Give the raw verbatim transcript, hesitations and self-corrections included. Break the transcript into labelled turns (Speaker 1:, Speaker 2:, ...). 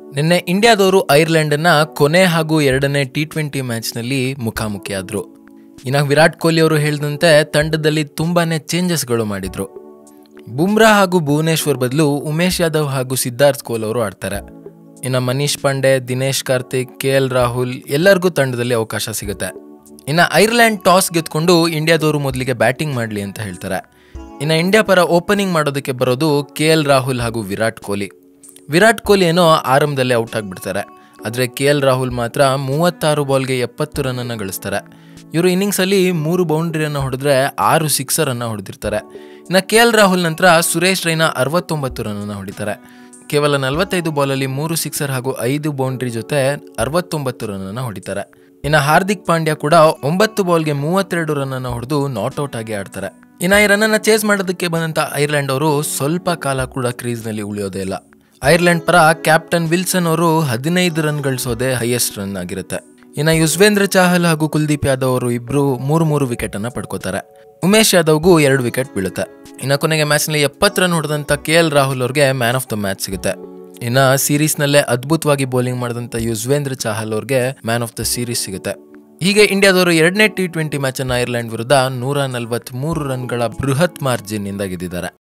Speaker 1: ನಿನ್ನೆ ಇಂಡಿಯಾದವರು ಐರ್ಲೆಂಡನ್ನ ಕೊನೆ ಹಾಗೂ ಎರಡನೇ ಟಿ ಟ್ವೆಂಟಿ ಮ್ಯಾಚ್ನಲ್ಲಿ ಮುಖಾಮುಖಿಯಾದರು. ಇನ್ನು ವಿರಾಟ್ ಕೊಹ್ಲಿ ಅವರು ಹೇಳಿದಂತೆ ತಂಡದಲ್ಲಿ ತುಂಬಾನೇ ಚೇಂಜಸ್ಗಳು ಮಾಡಿದ್ರು. ಬುಮ್ರಾ ಹಾಗೂ ಭುವನೇಶ್ವರ್ ಬದಲು ಉಮೇಶ್ ಯಾದವ್ ಹಾಗೂ ಸಿದ್ಧಾರ್ಥ್ ಕೋಲ್ ಅವರು ಆಡ್ತಾರೆ. ಇನ್ನು ಮನೀಶ್ ಪಾಂಡೆ, ದಿನೇಶ್ ಕಾರ್ತಿಕ್, ಕೆ ಎಲ್ ರಾಹುಲ್ ಎಲ್ಲರಿಗೂ ತಂಡದಲ್ಲಿ ಅವಕಾಶ ಸಿಗುತ್ತೆ. ಇನ್ನು ಐರ್ಲೆಂಡ್ ಟಾಸ್ ಗೆದ್ಕೊಂಡು ಇಂಡಿಯಾದವರು ಮೊದಲಿಗೆ ಬ್ಯಾಟಿಂಗ್ ಮಾಡಲಿ ಅಂತ ಹೇಳ್ತಾರೆ. ಇನ್ನು ಇಂಡಿಯಾ ಪರ ಓಪನಿಂಗ್ ಮಾಡೋದಕ್ಕೆ ಬರೋದು ಕೆ ಎಲ್ ರಾಹುಲ್ ಹಾಗೂ ವಿರಾಟ್ ಕೊಹ್ಲಿ. ವಿರಾಟ್ ಕೊಹ್ಲಿ ಏನೋ ಆರಂಭದಲ್ಲೇ ಔಟ್ ಆಗಿಬಿಡ್ತಾರೆ. ಆದರೆ ಕೆ ಎಲ್ ರಾಹುಲ್ ಮಾತ್ರ ಮೂವತ್ತಾರು ಬಾಲ್ಗೆ ಎಪ್ಪತ್ತು ರನ್ನನ್ನು ಗಳಿಸ್ತಾರೆ. ಇವರು ಇನ್ನಿಂಗ್ಸಲ್ಲಿ ಮೂರು ಬೌಂಡ್ರಿಯನ್ನು ಹೊಡೆದ್ರೆ ಆರು ಸಿಕ್ಸರನ್ನು ಹೊಡೆದಿರ್ತಾರೆ. ಇನ್ನು ಕೆ ಎಲ್ ರಾಹುಲ್ ನಂತರ ಸುರೇಶ್ ರೈನಾ ಅರವತ್ತೊಂಬತ್ತು ರನ್ನನ್ನು ಹೊಡಿತಾರೆ. ಕೇವಲ ನಲವತ್ತೈದು ಬಾಲಲ್ಲಿ ಮೂರು ಸಿಕ್ಸರ್ ಹಾಗೂ ಐದು ಬೌಂಡ್ರಿ ಜೊತೆ ಅರವತ್ತೊಂಬತ್ತು ರನ್ನನ್ನು ಹೊಡಿತಾರೆ. ಇನ್ನು ಹಾರ್ದಿಕ್ ಪಾಂಡ್ಯ ಕೂಡ ಒಂಬತ್ತು ಬಾಲ್ಗೆ ಮೂವತ್ತೆರಡು ರನ್ನನ್ನು ಹೊಡೆದು ನಾಟ್ಔಟ್ ಆಗಿ ಆಡ್ತಾರೆ. ಇನ್ನು ಈ ರನ್ನನ್ನು ಚೇಸ್ ಮಾಡೋದಕ್ಕೆ ಬಂದಂಥ ಐರ್ಲೆಂಡ್ ಅವರು ಸ್ವಲ್ಪ ಕಾಲ ಕೂಡ ಕ್ರೀಸ್ನಲ್ಲಿ ಉಳಿಯೋದೇ ಇಲ್ಲ. ಐರ್ಲೆಂಡ್ ಪರ ಕ್ಯಾಪ್ಟನ್ ವಿಲ್ಸನ್ ಅವರು ಹದಿನೈದು ರನ್ ಗಳಿಸೋದೇ ಹೈಯೆಸ್ಟ್ ರನ್ ಆಗಿರುತ್ತೆ. ಇನ್ನು ಯುಜ್ವೇಂದ್ರ ಚಾಹಲ್ ಹಾಗೂ ಕುಲ್ದೀಪ್ ಯಾದವ್ ಅವರು ಇಬ್ರು ಮೂರು ಮೂರು ವಿಕೆಟ್ ಅನ್ನ ಪಡ್ಕೋತಾರೆ. ಉಮೇಶ್ ಯಾದವ್ಗೂ ಎರಡು ವಿಕೆಟ್ ಬೀಳುತ್ತೆ. ಇನ್ನು ಕೊನೆಗೆ ಮ್ಯಾಚ್ನಲ್ಲಿ ಎಪ್ಪತ್ತು ರನ್ ಹೊಡೆದಂತ ಕೆ ಎಲ್ ರಾಹುಲ್ ಅವ್ರಿಗೆ ಮ್ಯಾನ್ ಆಫ್ ದ ಮ್ಯಾಚ್ ಸಿಗುತ್ತೆ. ಇನ್ನು ಸೀರೀಸ್ನಲ್ಲೇ ಅದ್ಭುತವಾಗಿ ಬೌಲಿಂಗ್ ಮಾಡಿದಂಥ ಯುಜ್ವೇಂದ್ರ ಚಾಹಲ್ ಅವ್ರಿಗೆ ಮ್ಯಾನ್ ಆಫ್ ದ ಸೀರೀಸ್ ಸಿಗುತ್ತೆ. ಹೀಗೆ ಇಂಡಿಯಾದವರು ಎರಡನೇ ಟಿ ಟ್ವೆಂಟಿ ಮ್ಯಾಚ್ ಅನ್ನು ಐರ್ಲೆಂಡ್ ವಿರುದ್ಧ ನೂರ ನಲವತ್ತ್ ಮೂರು ರನ್ಗಳ ಬೃಹತ್ ಮಾರ್ಜಿನ್ ಇಂದ ಗೆದ್ದಿದ್ದಾರೆ.